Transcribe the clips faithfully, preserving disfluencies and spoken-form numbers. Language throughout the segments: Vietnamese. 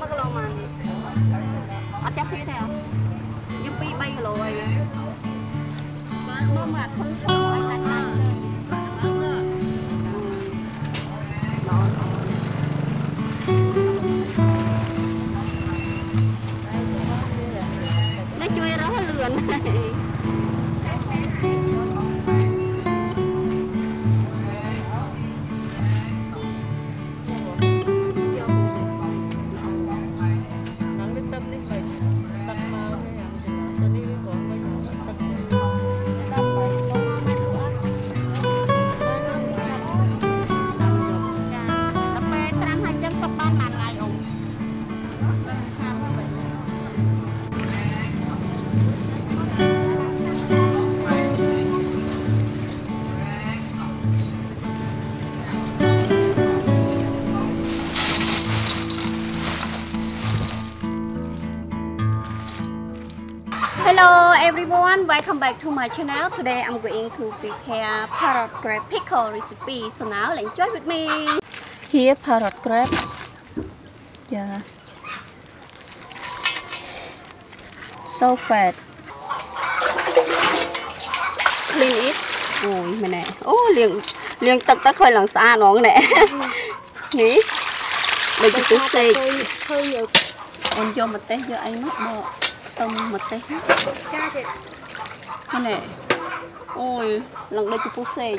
nó cái lon mà ở chắc phía này giúp pi bay rồi có mà không có ai đặt lại nó chui đó lườn này Hello everyone, welcome back to my channel. Today I'm going to prepare parrot crab pickle recipe. So now let's enjoy with me. Here parrot crab. Yeah. So fat. Clean it. Ôi mày nè. Ô liền liền tật tật hơi lần xa nó nè. Nghĩ. Bây giờ tôi xê. Hơi nhiều. Ôn cho một té cho anh mất bò. Tôm một tay cái này ôi lần đây chụp xe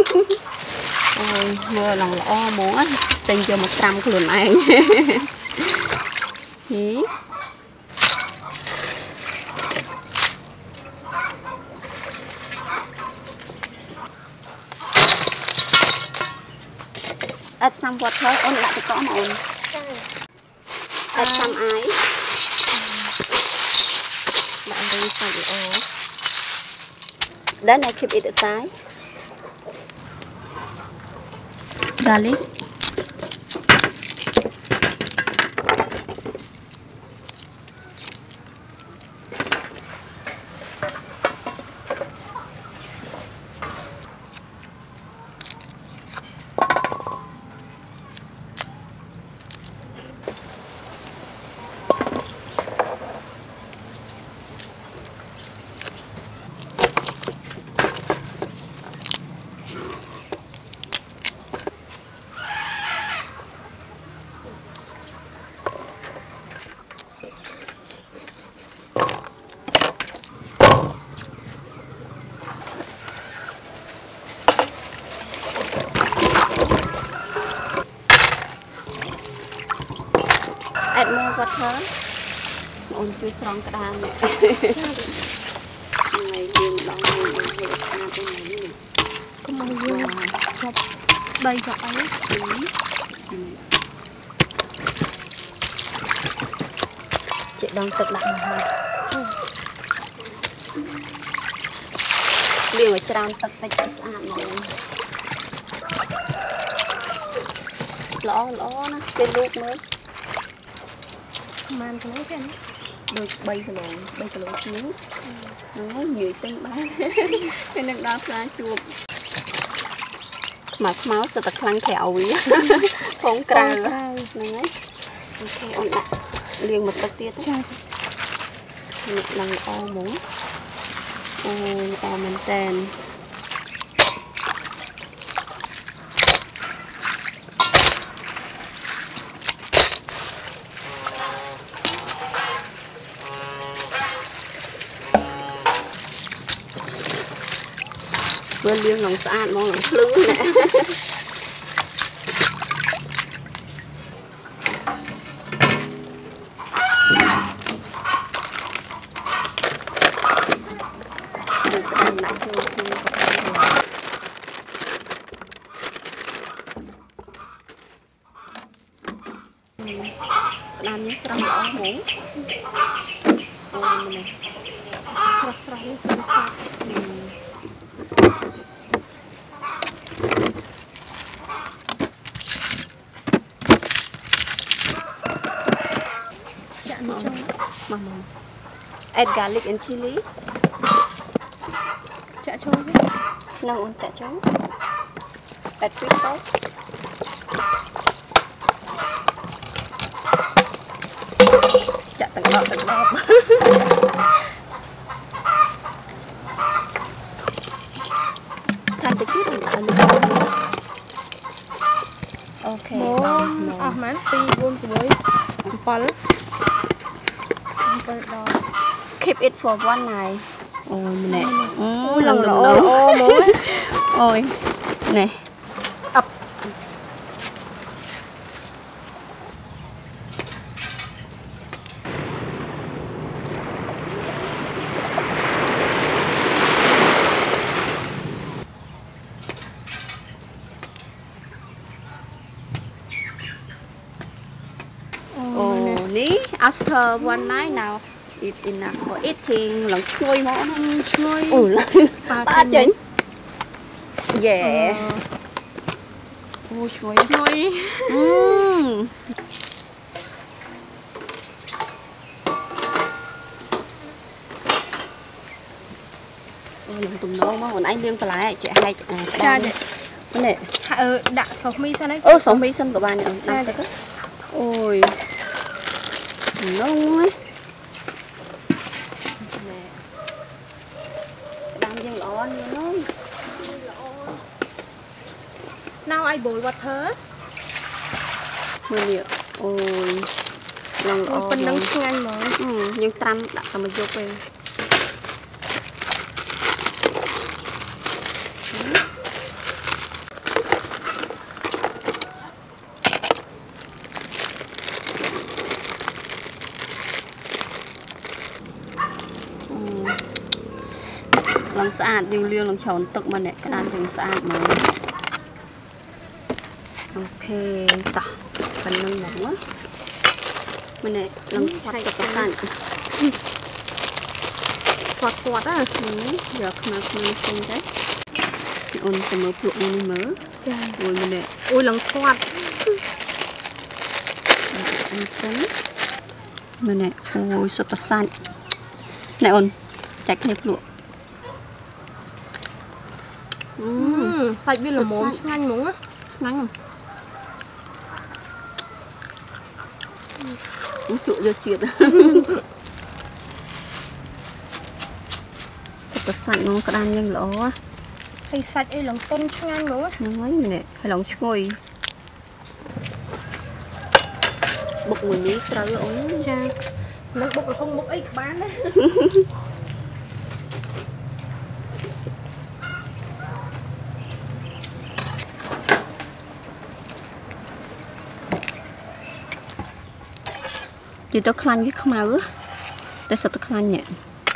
ôi mưa lần lo muốn tình cho một trăm cái luôn ăn nhí add some water ôn lại có mà ôn add some ice. Then I keep it aside. Garlic. Add more water. Ôn chui xong cái đàn này. Này riêng đong này riêng xa cái này nè. Có mong riêng chọc đây chọc ấy. Chị đang tự lại mà thôi. Liều ở trong tự tay cho xa này. Ló ló nó cái lúc mới. Man cái cái này được bay cái lồng bay cái lồng chiếu nó nhiều tên bán cái này đào ra chuột mà máu sẽ tật lăn kẹo quý không cào này ok ổn ạ liền một tật tiết một lần o muốn o o mình tên liên lòng xa mong lòng lưỡng nè được ăn lại cho làm như sâm đỏ muỗng ôi này sắp sắp lên sắp sắp Mama. Add garlic and chili. Chả chua. No, on chả chua. Add fish sauce. đọt đọt đọt thành cái chút mình tạo lên ok à mán pi buôn của bối bắn keep it for one night ôi nè ôi lần lỗ ô mối ôi nè ập after one night now it enough for eating lần chui món chui ừ ba chính yeah ôi chui chui lần tùng nấu mà còn anh liên phải lại chị hay cha vậy nè ừ đặt sầu mi sao đấy ô sầu mi xanh của bà nhỉ ôi ngon ấy đang dân lọ như nó nào ai bồi vật thớ mười liệu ôi lần lọ phần nắng nhanh mà ừ nhưng trăm đã sao mà vô về lần sạch nhưng liêu lần tròn tức mà nè cái đàn chừng sạch mà ok ta phần nâng mỏng á mà nè lần quạt tập tập sạch quạt quạt á giờ không không không đấy ôn sẽ mở phụ ôn mở ôi mà nè ôi lần quạt ăn sánh mà nè ôi sốt tập sạch nè ôn chạy cái phụ Uhm, sạch biết là mồm nhanh đúng á nhanh không uống trụ vô chuyện sạch sạch nó có đan nhanh lỗ á hay sạch ấy lòng tôm nhanh đúng á nói nè hay lòng chui bột mùi miếng trời ơi cha nó bột là không bột ấy bán đấy thì tôi khăn với không máu tôi sợ tôi khăn nhẹ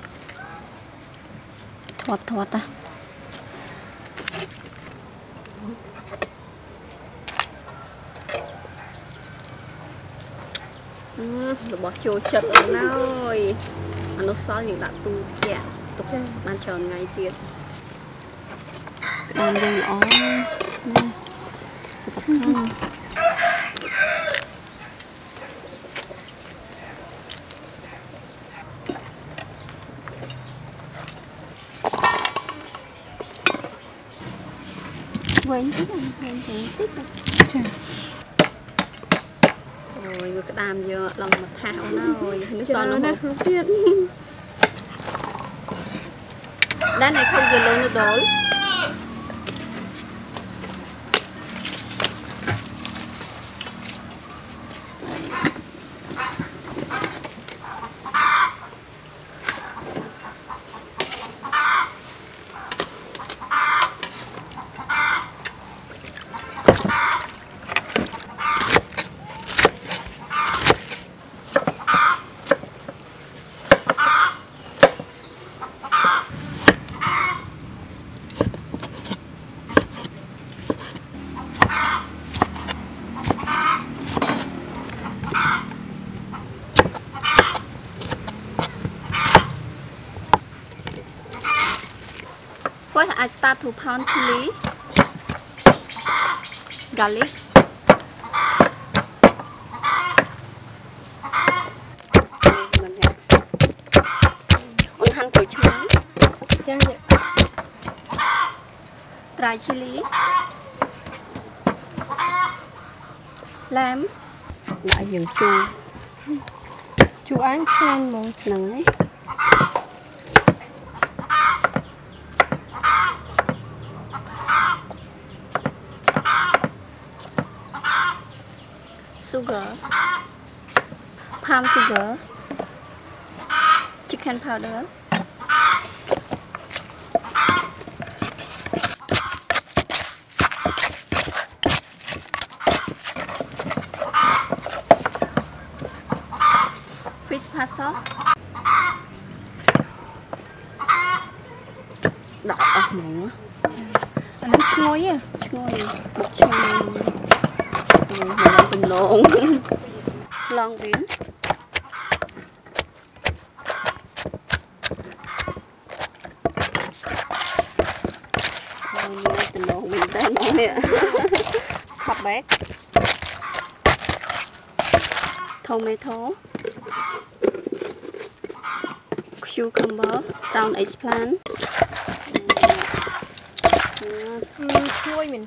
thoát thoát à ừ, rồi bỏ chua chật rồi ăn nó xóa những đã tu chẹt tục ban tròn ngày tiệt đang đi lõ sợ tập khăn quên tí rồi, quên tí rồi. Rồi vừa cái đàm giờ lòng mặt thảo nó rồi, nó son nó hộp tiết. Đá này không giờ luôn nó đổ. First, I start to pound chili, garlic. Un hand của chili, dry chili, lamb, lại dừng chua, chú ăn chan mà nâng ấy sugar palm sugar chicken powder Crispa sauce đỏ ở mũ anh nó ngồi à ngồi bột chanh rồi làm từng lộn lon biến rồi như từng lộn mình tới món nè khắp bát tomato cucumber round eggplant chui mình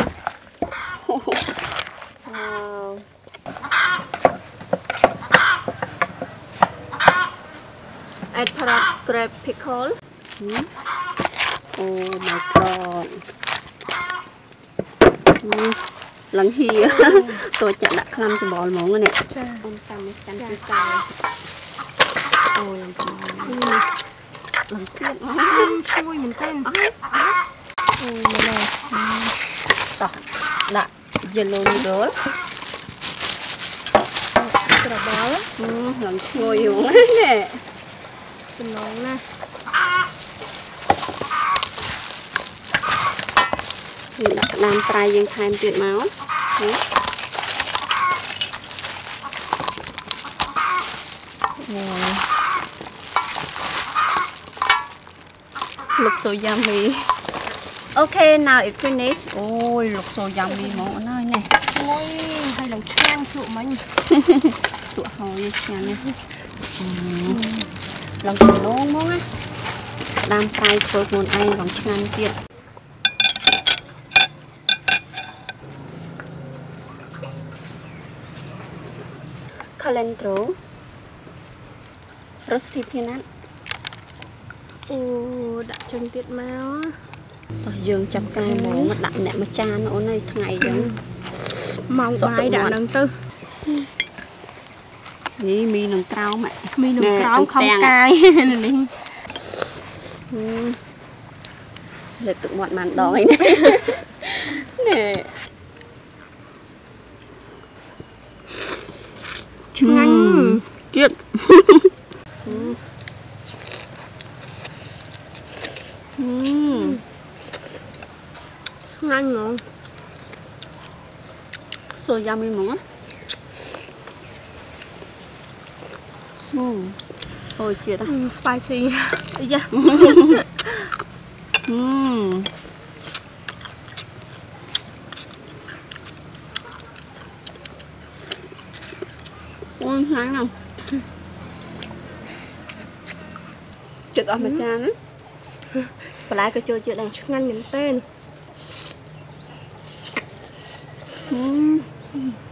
wow. Add parrot grape pickle. Hmm. Oh my god. Hmm. Lần hia tôi chặt đặt khăn cho bò món này nè. Ông tầm chăn cái cay. Ôi lần lần lần tiết món chui mình tên. Ôi nè. Đó, đặt yellow noodle. Cái đó ừ, lần chui uống nè. Tình ngon nè. Mình đặt làm trai dân thay tuyệt máu. Wow. Looks so yummy. Okay, now it's finished. Ôi, looks so yummy món này nè. Ôi, hay là trang tụi mình. Tụi hồi chán nè. Lần từ nón món á. Đam trai phơi món anh còn chán tiệt. Calendro roasted peanut. Ồ, đã chân tiết máu. Dương chấm cay món mà đậm nè mà chan ổn này ngày giống mong bài đã nâng tư. Đi mi nâng trao mẹ. Mi nâng trao không cay. Để tự mọi màn đói nè. Nè. Ngon. Chết. Ngon ngon. So yummy món á. Ôi chết à. Mm, spicy. Yeah. Mm. Ôi sáng nào. Chết ở mà chan á. Và lại cái chơi chết đây. Ngon những tên. Mm.